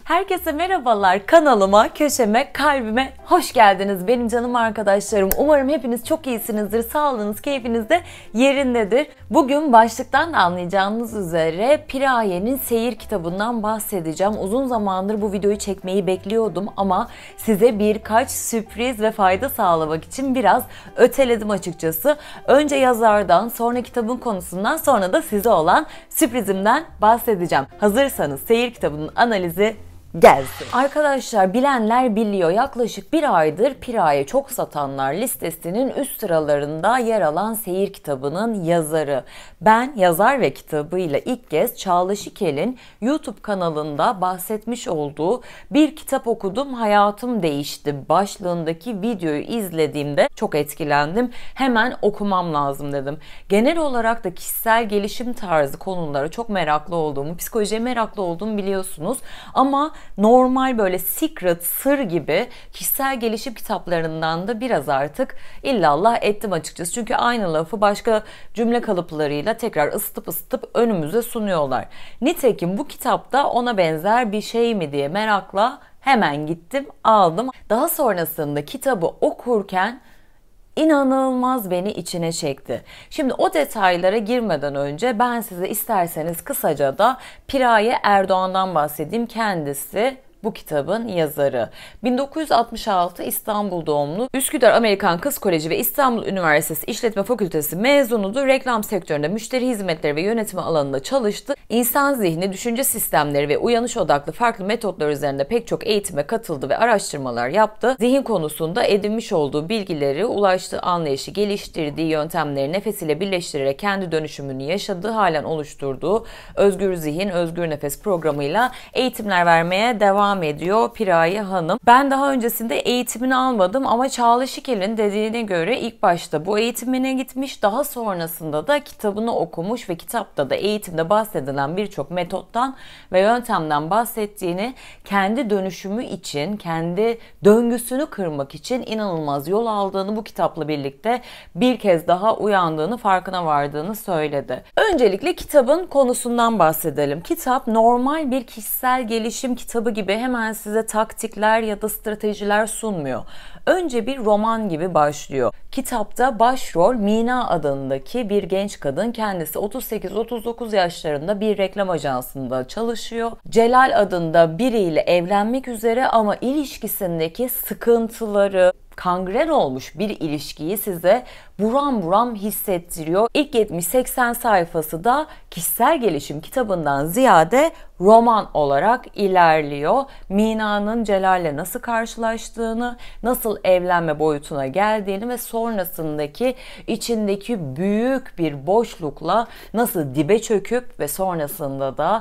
Herkese merhabalar, kanalıma, köşeme, kalbime hoş geldiniz benim canım arkadaşlarım. Umarım hepiniz çok iyisinizdir, sağlığınız, keyfiniz de yerindedir. Bugün başlıktan da anlayacağınız üzere Piraye'nin Seyir kitabından bahsedeceğim. Uzun zamandır bu videoyu çekmeyi bekliyordum ama size birkaç sürpriz ve fayda sağlamak için biraz öteledim açıkçası. Önce yazardan, sonra kitabın konusundan, sonra da size olan sürprizimden bahsedeceğim. Hazırsanız Seyir kitabının analizi gelsin. Arkadaşlar bilenler biliyor, yaklaşık bir aydır Piraye çok satanlar listesinin üst sıralarında yer alan Seyir kitabının yazarı. Ben yazar ve kitabıyla ilk kez Çağla Şikel'in YouTube kanalında bahsetmiş olduğu Bir Kitap Okudum Hayatım Değişti başlığındaki videoyu izlediğimde çok etkilendim. Hemen okumam lazım dedim. Genel olarak da kişisel gelişim tarzı konulara çok meraklı olduğumu, psikolojiye meraklı olduğumu biliyorsunuz. Ama normal böyle secret, sır gibi kişisel gelişim kitaplarından da biraz artık illallah ettim açıkçası. Çünkü aynı lafı başka cümle kalıplarıyla tekrar ısıtıp önümüze sunuyorlar. Nitekim bu kitapta ona benzer bir şey mi diye merakla hemen gittim aldım. Daha sonrasında kitabı okurken İnanılmaz beni içine çekti. Şimdi o detaylara girmeden önce ben size isterseniz kısaca da Piraye Erdoğan'dan bahsedeyim. Kendisi bu kitabın yazarı. 1966 İstanbul doğumlu, Üsküdar Amerikan Kız Koleji ve İstanbul Üniversitesi İşletme Fakültesi mezunudur. Reklam sektöründe müşteri hizmetleri ve yönetimi alanında çalıştı. İnsan zihni, düşünce sistemleri ve uyanış odaklı farklı metotlar üzerinde pek çok eğitime katıldı ve araştırmalar yaptı. Zihin konusunda edinmiş olduğu bilgileri, ulaştığı anlayışı, geliştirdiği yöntemleri nefesiyle birleştirerek kendi dönüşümünü yaşadığı, halen oluşturduğu Özgür Zihin, Özgür Nefes programıyla eğitimler vermeye devam ediyor Piraye Hanım. Ben daha öncesinde eğitimini almadım ama Çağla Şikel'in dediğine göre ilk başta bu eğitimine gitmiş, daha sonrasında da kitabını okumuş ve kitapta da eğitimde bahsedilen birçok metottan ve yöntemden bahsettiğini, kendi dönüşümü için, kendi döngüsünü kırmak için inanılmaz yol aldığını, bu kitapla birlikte bir kez daha uyandığını, farkına vardığını söyledi. Öncelikle kitabın konusundan bahsedelim. Kitap normal bir kişisel gelişim kitabı gibi hemen size taktikler ya da stratejiler sunmuyor. Önce bir roman gibi başlıyor. Kitapta başrol Mina adındaki bir genç kadın. Kendisi 38-39 yaşlarında bir reklam ajansında çalışıyor. Celal adında biriyle evlenmek üzere ama ilişkisindeki sıkıntıları, kangren olmuş bir ilişkiyi size buram buram hissettiriyor. İlk 70-80 sayfası da kişisel gelişim kitabından ziyade roman olarak ilerliyor. Mina'nın Celal'le nasıl karşılaştığını, nasıl evlenme boyutuna geldiğini ve sonrasındaki içindeki büyük bir boşlukla nasıl dibe çöküp ve sonrasında da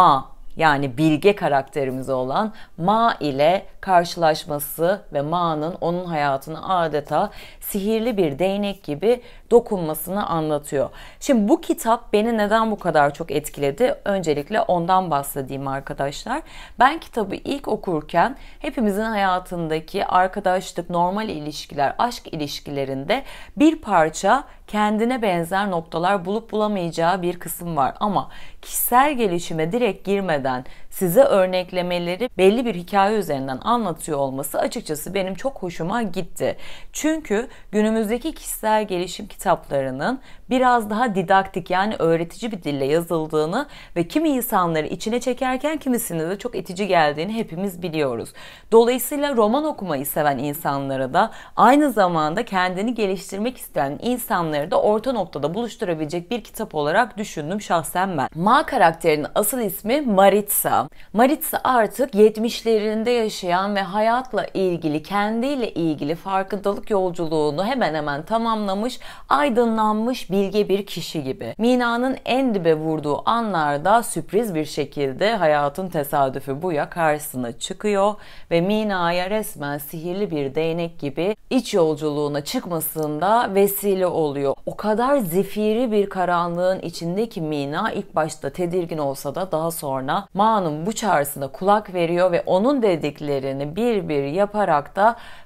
yani Bilge karakterimiz olan Ma ile karşılaşması ve Ma'nın onun hayatına adeta sihirli bir değnek gibi dokunmasını anlatıyor. Şimdi bu kitap beni neden bu kadar çok etkiledi? Öncelikle ondan bahsedeyim arkadaşlar. Ben kitabı ilk okurken hepimizin hayatındaki arkadaşlık, normal ilişkiler, aşk ilişkilerinde bir parça kendine benzer noktalar bulup bulamayacağı bir kısım var. Ama kişisel gelişime direkt girmeden size örneklemeleri belli bir hikaye üzerinden anlatıyor olması açıkçası benim çok hoşuma gitti. Çünkü günümüzdeki kişisel gelişim kitaplarının biraz daha didaktik, yani öğretici bir dille yazıldığını ve kimi insanları içine çekerken kimisine de çok itici geldiğini hepimiz biliyoruz. Dolayısıyla roman okumayı seven insanlara da aynı zamanda kendini geliştirmek isteyen insanları da orta noktada buluşturabilecek bir kitap olarak düşündüm şahsen ben. Ma karakterinin asıl ismi Maritza. Maritza artık 70'lerinde yaşayan ve hayatla ilgili, kendiyle ilgili farkındalık yolculuğunu hemen hemen tamamlamış, aydınlanmış, bilge bir kişi gibi. Mina'nın en dibe vurduğu anlarda sürpriz bir şekilde hayatın tesadüfü buya karşısına çıkıyor ve Mina'ya resmen sihirli bir değnek gibi iç yolculuğuna çıkmasında vesile oluyor. O kadar zifiri bir karanlığın içindeki Mina ilk başta tedirgin olsa da daha sonra Ma'nın bu çağrısına kulak veriyor ve onun dediklerini bir bir yaparak da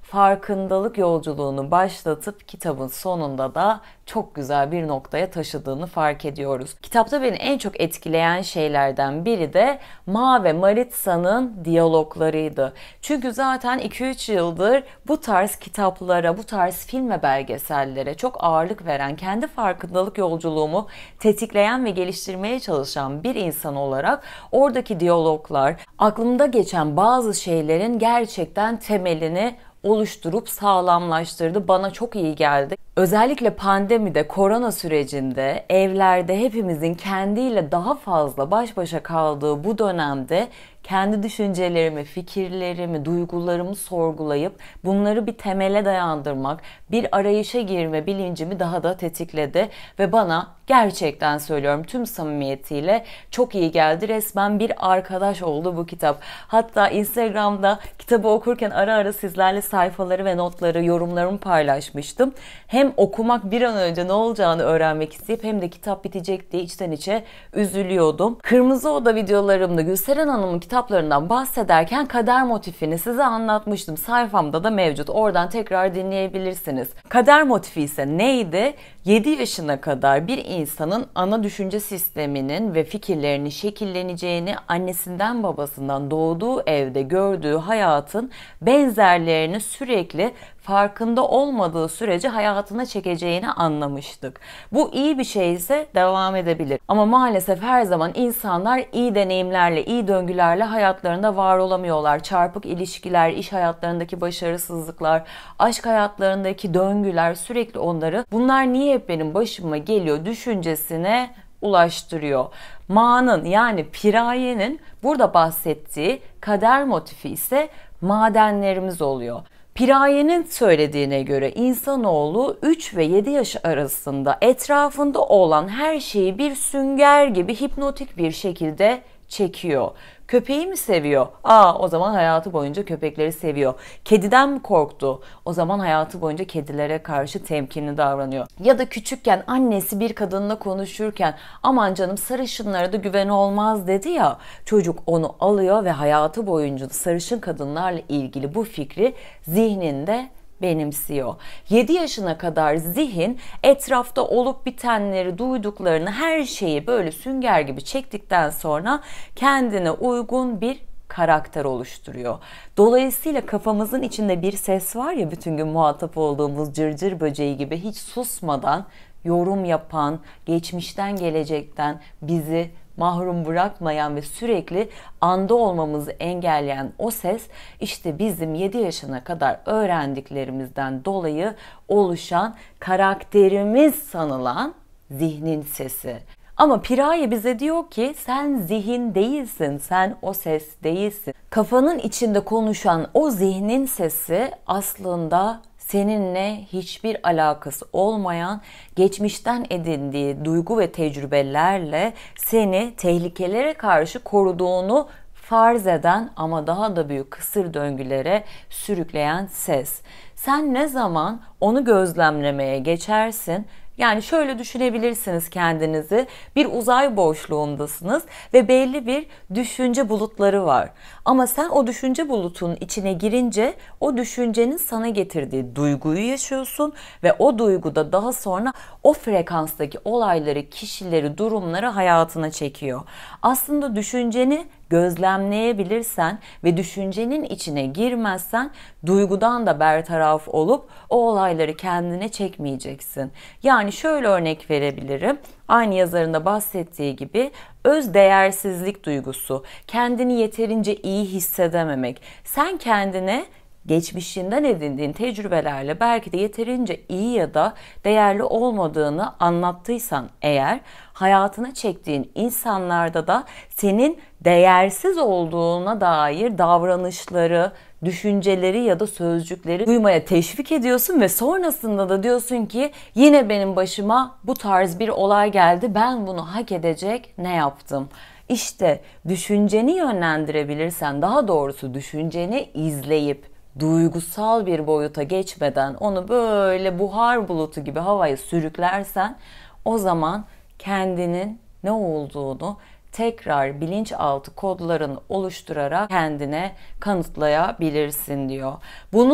farkındalık yolculuğunu başlatıp kitabın sonunda da çok güzel bir noktaya taşıdığını fark ediyoruz. Kitapta beni en çok etkileyen şeylerden biri de Ma ve Maritsa'nın diyaloglarıydı. Çünkü zaten 2-3 yıldır bu tarz kitaplara, bu tarz film ve belgesellere çok ağırlık veren, kendi farkındalık yolculuğumu tetikleyen ve geliştirmeye çalışan bir insan olarak oradaki diyaloglar, aklımda geçen bazı şeylerin gerçekten temelini oluşturup sağlamlaştırdı. Bana çok iyi geldi. Özellikle pandemide, korona sürecinde, evlerde hepimizin kendiyle daha fazla baş başa kaldığı bu dönemde kendi düşüncelerimi, fikirlerimi, duygularımı sorgulayıp bunları bir temele dayandırmak, bir arayışa girme bilincimi daha da tetikledi ve bana gerçekten söylüyorum tüm samimiyetiyle çok iyi geldi. Resmen bir arkadaş oldu bu kitap. Hatta Instagram'da kitabı okurken ara ara sizlerle sayfaları ve notları, yorumlarımı paylaşmıştım. Hem okumak bir an önce ne olacağını öğrenmek isteyip hem de kitap bitecek diye içten içe üzülüyordum. Kırmızı Oda videolarımda Gülseren Hanım'ın kitaplarından bahsederken kader motifini size anlatmıştım. Sayfamda da mevcut. Oradan tekrar dinleyebilirsiniz. Kader motifi ise neydi? 7 yaşına kadar bir insanın ana düşünce sisteminin ve fikirlerinin şekilleneceğini, annesinden babasından doğduğu evde gördüğü hayatın benzerlerini sürekli farkında olmadığı sürece hayatına çekeceğini anlamıştık. Bu iyi bir şey ise devam edebilir. Ama maalesef her zaman insanlar iyi deneyimlerle, iyi döngülerle hayatlarında var olamıyorlar. Çarpık ilişkiler, iş hayatlarındaki başarısızlıklar, aşk hayatlarındaki döngüler sürekli onları bunlar niye hep benim başıma geliyor düşüncesine ulaştırıyor. Ma'nın yani Piraye'nin burada bahsettiği kader motifi ise madenlerimiz oluyor. Piraye'nin söylediğine göre insanoğlu 3 ve 7 yaş arasında etrafında olan her şeyi bir sünger gibi hipnotik bir şekilde çekiyor. Köpeği mi seviyor? O zaman hayatı boyunca köpekleri seviyor. Kediden mi korktu? O zaman hayatı boyunca kedilere karşı temkinli davranıyor. Ya da küçükken annesi bir kadınla konuşurken aman canım sarışınlara da güven olmaz dedi ya. Çocuk onu alıyor ve hayatı boyunca sarışın kadınlarla ilgili bu fikri zihninde benimsiyor. 7 yaşına kadar zihin etrafta olup bitenleri, duyduklarını, her şeyi böyle sünger gibi çektikten sonra kendine uygun bir karakter oluşturuyor. Dolayısıyla kafamızın içinde bir ses var ya, bütün gün muhatap olduğumuz cırcır böceği gibi hiç susmadan yorum yapan, geçmişten gelecekten bizi mahrum bırakmayan ve sürekli anda olmamızı engelleyen o ses işte bizim 7 yaşına kadar öğrendiklerimizden dolayı oluşan karakterimiz sanılan zihnin sesi. Ama Piraye bize diyor ki sen zihin değilsin, sen o ses değilsin. Kafanın içinde konuşan o zihnin sesi aslında seninle hiçbir alakası olmayan, geçmişten edindiği duygu ve tecrübelerle seni tehlikelere karşı koruduğunu farz eden ama daha da büyük kısır döngülere sürükleyen ses. Sen ne zaman onu gözlemlemeye geçersin, yani şöyle düşünebilirsiniz kendinizi, bir uzay boşluğundasınız ve belli bir düşünce bulutları var. Ama sen o düşünce bulutunun içine girince o düşüncenin sana getirdiği duyguyu yaşıyorsun ve o duyguda daha sonra o frekanstaki olayları, kişileri, durumları hayatına çekiyor. Aslında düşünceni gözlemleyebilirsen ve düşüncenin içine girmezsen duygudan da bertaraf olup o olayları kendine çekmeyeceksin. Yani şöyle örnek verebilirim. Aynı yazarın da bahsettiği gibi öz değersizlik duygusu, kendini yeterince iyi hissedememek. Sen kendine geçmişinden edindiğin tecrübelerle belki de yeterince iyi ya da değerli olmadığını anlattıysan eğer, hayatına çektiğin insanlarda da senin değersiz olduğuna dair davranışları, düşünceleri ya da sözcükleri duymaya teşvik ediyorsun ve sonrasında da diyorsun ki yine benim başıma bu tarz bir olay geldi, ben bunu hak edecek ne yaptım? İşte düşünceni yönlendirebilirsen, daha doğrusu düşünceni izleyip duygusal bir boyuta geçmeden onu böyle buhar bulutu gibi havaya sürüklersen o zaman kendinin ne olduğunu tekrar bilinçaltı kodlarını oluşturarak kendine kanıtlayabilirsin diyor. Bunun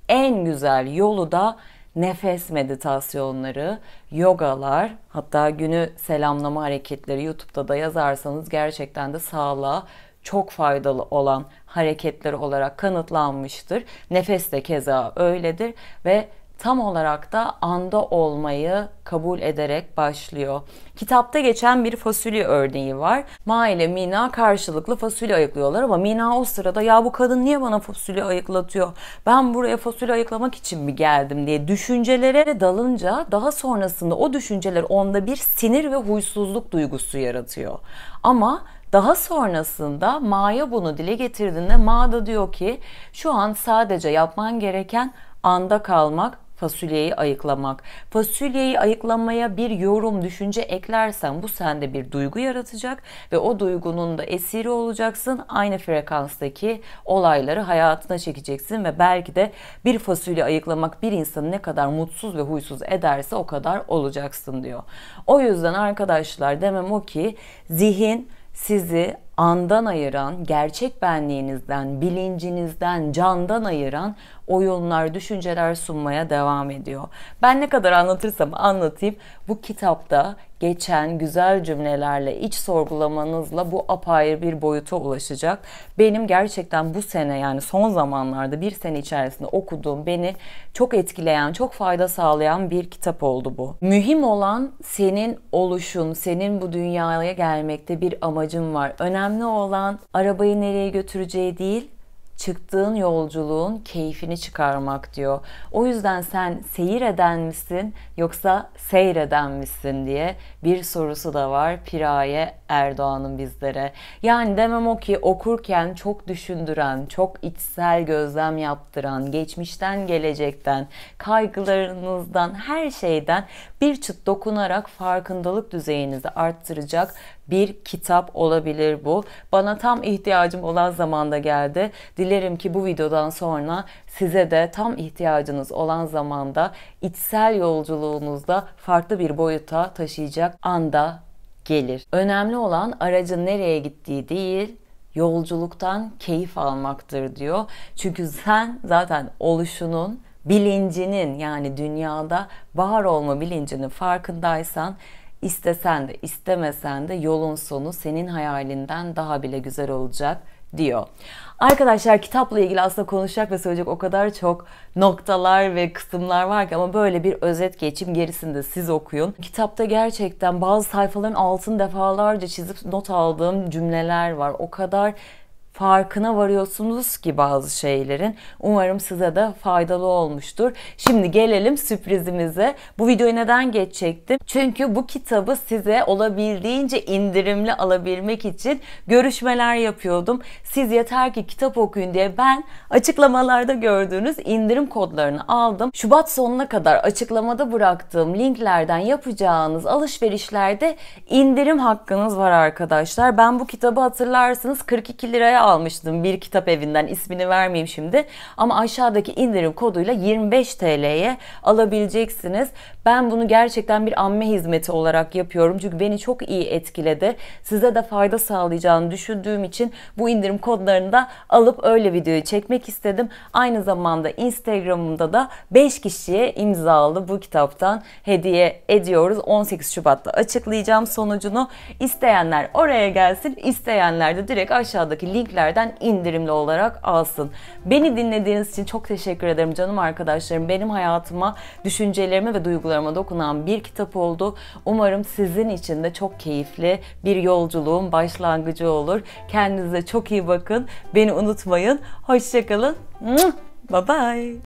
en güzel yolu da nefes meditasyonları, yogalar, hatta günü selamlama hareketleri YouTube'da da yazarsanız gerçekten de sağlığa çok faydalı olan hareketler olarak kanıtlanmıştır. Nefes de keza öyledir ve tam olarak da anda olmayı kabul ederek başlıyor. Kitapta geçen bir fasulye örneği var. Ma ile Mina karşılıklı fasulye ayıklıyorlar ama Mina o sırada ya bu kadın niye bana fasulye ayıklatıyor? Ben buraya fasulye ayıklamak için mi geldim diye düşüncelere dalınca daha sonrasında o düşünceler onda bir sinir ve huysuzluk duygusu yaratıyor. Ama daha sonrasında Ma'ya bunu dile getirdiğinde Ma da diyor ki şu an sadece yapman gereken anda kalmak, fasulyeyi ayıklamak. Fasulyeyi ayıklamaya bir yorum, düşünce eklersen bu sende bir duygu yaratacak ve o duygunun da esiri olacaksın. Aynı frekanstaki olayları hayatına çekeceksin ve belki de bir fasulye ayıklamak bir insanı ne kadar mutsuz ve huysuz ederse o kadar olacaksın diyor. O yüzden arkadaşlar demem o ki zihin sizi andan ayıran, gerçek benliğinizden, bilincinizden, candan ayıran oyunlar, düşünceler sunmaya devam ediyor. Ben ne kadar anlatırsam anlatayım, bu kitapta geçen güzel cümlelerle, iç sorgulamanızla bu apayrı bir boyuta ulaşacak. Benim gerçekten bu sene, yani son zamanlarda bir sene içerisinde okuduğum, beni çok etkileyen, çok fayda sağlayan bir kitap oldu bu. Mühim olan senin oluşun, senin bu dünyaya gelmekte bir amacın var. Önemli olan arabayı nereye götüreceği değil, çıktığın yolculuğun keyfini çıkarmak diyor. O yüzden sen seyir eden misin yoksa seyreden misin diye bir sorusu da var Piraye Erdoğan'ın bizlere. Yani demem o ki okurken çok düşündüren, çok içsel gözlem yaptıran, geçmişten gelecekten, kaygılarınızdan, her şeyden bir çıt dokunarak farkındalık düzeyinizi arttıracak bir kitap olabilir bu. Bana tam ihtiyacım olan zamanda geldi. Dilerim ki bu videodan sonra size de tam ihtiyacınız olan zamanda içsel yolculuğunuzda farklı bir boyuta taşıyacak anda gelir. Önemli olan aracın nereye gittiği değil, yolculuktan keyif almaktır diyor. Çünkü sen zaten oluşunun, bilincinin, yani dünyada var olma bilincinin farkındaysan, İstesen de istemesen de yolun sonu senin hayalinden daha bile güzel olacak diyor. Arkadaşlar kitapla ilgili aslında konuşacak ve söyleyecek o kadar çok noktalar ve kısımlar var ki ama böyle bir özet geçeyim, gerisini de siz okuyun. Kitapta gerçekten bazı sayfaların altını defalarca çizip not aldığım cümleler var. O kadar farkına varıyorsunuz ki bazı şeylerin. Umarım size de faydalı olmuştur. Şimdi gelelim sürprizimize. Bu videoyu neden geçecektim? Çünkü bu kitabı size olabildiğince indirimli alabilmek için görüşmeler yapıyordum. Siz yeter ki kitap okuyun diye ben açıklamalarda gördüğünüz indirim kodlarını aldım. Şubat sonuna kadar açıklamada bıraktığım linklerden yapacağınız alışverişlerde indirim hakkınız var arkadaşlar. Ben bu kitabı hatırlarsınız 42 liraya almıştım bir kitap evinden, ismini vermeyeyim şimdi, ama aşağıdaki indirim koduyla 25 TL'ye alabileceksiniz. Ben bunu gerçekten bir amme hizmeti olarak yapıyorum çünkü beni çok iyi etkiledi. Size de fayda sağlayacağını düşündüğüm için bu indirim kodlarını da alıp öyle videoyu çekmek istedim. Aynı zamanda Instagram'ımda da 5 kişiye imzalı bu kitaptan hediye ediyoruz. 18 Şubat'ta açıklayacağım sonucunu. İsteyenler oraya gelsin, isteyenler de direkt aşağıdaki linklerden indirimli olarak alsın. Beni dinlediğiniz için çok teşekkür ederim canım arkadaşlarım. Benim hayatıma, düşüncelerime ve duygularıma dokunan bir kitap oldu. Umarım sizin için de çok keyifli bir yolculuğun başlangıcı olur. Kendinize çok iyi bakın. Beni unutmayın. Hoşça kalın. Bye bye.